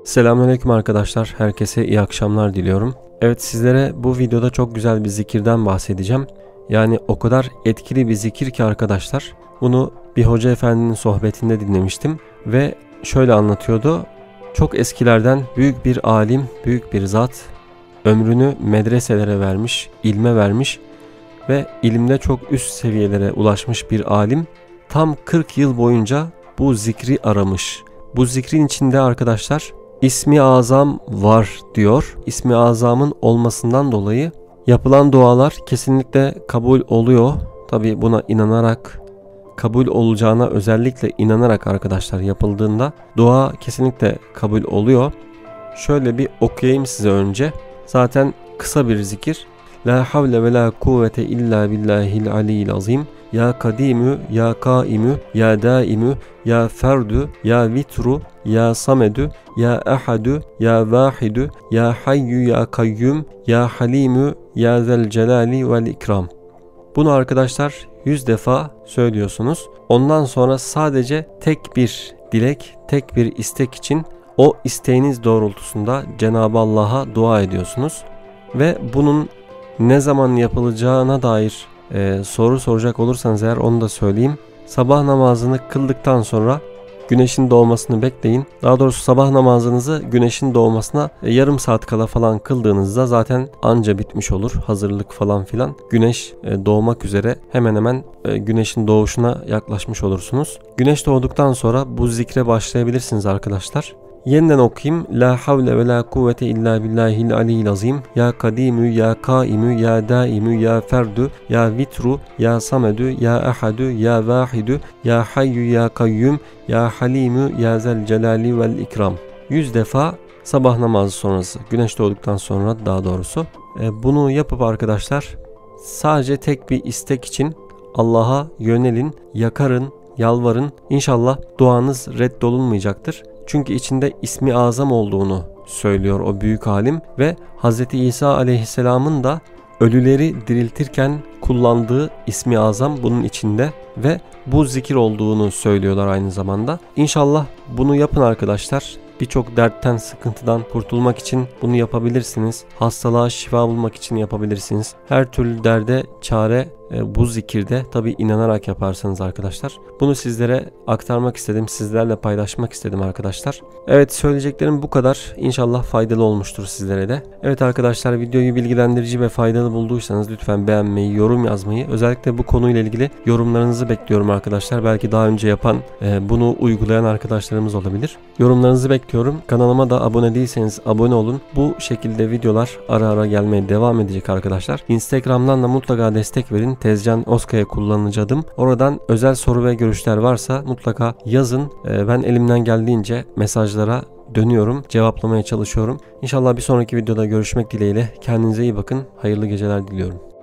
Selamünaleyküm arkadaşlar. Herkese iyi akşamlar diliyorum. Evet, sizlere bu videoda çok güzel bir zikirden bahsedeceğim. Yani o kadar etkili bir zikir ki arkadaşlar. Bunu bir hoca efendinin sohbetinde dinlemiştim ve şöyle anlatıyordu. Çok eskilerden büyük bir alim, büyük bir zat ömrünü medreselere vermiş, ilme vermiş ve ilimde çok üst seviyelere ulaşmış bir alim tam 40 yıl boyunca bu zikri aramış. Bu zikrin içinde arkadaşlar İsmi Azam var diyor. İsmi Azam'ın olmasından dolayı yapılan dualar kesinlikle kabul oluyor. Tabi buna inanarak, kabul olacağına özellikle inanarak arkadaşlar yapıldığında dua kesinlikle kabul oluyor. Şöyle bir okuyayım size önce. Zaten kısa bir zikir. La havle ve la kuvvete illa billahil aliyyil azim. Ya kadimü, ya kaimü, ya daimü, ya ferdü, ya vitru, ya samedü, ya ahadü, ya vahidü, ya hayyü, ya kayyum, ya halimü, ya zel celali vel ikram. Bunu arkadaşlar 100 defa söylüyorsunuz. Ondan sonra sadece tek bir dilek, tek bir istek için o isteğiniz doğrultusunda Cenab-ı Allah'a dua ediyorsunuz. Ve bunun ne zaman yapılacağına dair soru soracak olursanız eğer onu da söyleyeyim. Sabah namazını kıldıktan sonra güneşin doğmasını bekleyin. Daha doğrusu sabah namazınızı güneşin doğmasına yarım saat kala falan kıldığınızda zaten anca bitmiş olur. Hazırlık falan filan. Güneş doğmak üzere hemen hemen güneşin doğuşuna yaklaşmış olursunuz. Güneş doğduktan sonra bu zikre başlayabilirsiniz arkadaşlar. Yeniden okuyayım. La havle ve la kuvvete illa billahil aliyyil azim. Ya kadimü, ya kaimü, ya daimü, ya ferdü, ya vitru, ya samedü, ya ahadü, ya vahidü, ya hayyü, ya kayyum, ya halimü, ya zel celali vel ikram. 100 defa sabah namazı sonrası, güneş doğduktan sonra daha doğrusu. Bunu yapıp arkadaşlar sadece tek bir istek için Allah'a yönelin, yakarın, yalvarın. İnşallah duanız reddolunmayacaktır. Çünkü içinde ismi azam olduğunu söylüyor o büyük alim ve Hz. İsa aleyhisselamın da ölüleri diriltirken kullandığı ismi azam bunun içinde ve bu zikir olduğunu söylüyorlar aynı zamanda. İnşallah bunu yapın arkadaşlar. Birçok dertten, sıkıntıdan kurtulmak için bunu yapabilirsiniz. Hastalığa şifa bulmak için yapabilirsiniz. Her türlü derde çare bu zikirde, tabi inanarak yaparsanız arkadaşlar. Bunu sizlere aktarmak istedim, sizlerle paylaşmak istedim arkadaşlar. Evet, söyleyeceklerim bu kadar. İnşallah faydalı olmuştur sizlere de. Evet arkadaşlar, videoyu bilgilendirici ve faydalı bulduysanız lütfen beğenmeyi, yorum yazmayı, özellikle bu konuyla ilgili yorumlarınızı bekliyorum arkadaşlar. Belki daha önce yapan, bunu uygulayan arkadaşlarımız olabilir. Yorumlarınızı bekliyorum. Kanalıma da abone değilseniz abone olun. Bu şekilde videolar ara ara gelmeye devam edecek arkadaşlar. Instagram'dan da mutlaka destek verin. Tezcan Oskaya kullanıcı adım. Oradan özel soru ve görüşler varsa mutlaka yazın. Ben elimden geldiğince mesajlara dönüyorum, cevaplamaya çalışıyorum. İnşallah bir sonraki videoda görüşmek dileğiyle. Kendinize iyi bakın. Hayırlı geceler diliyorum.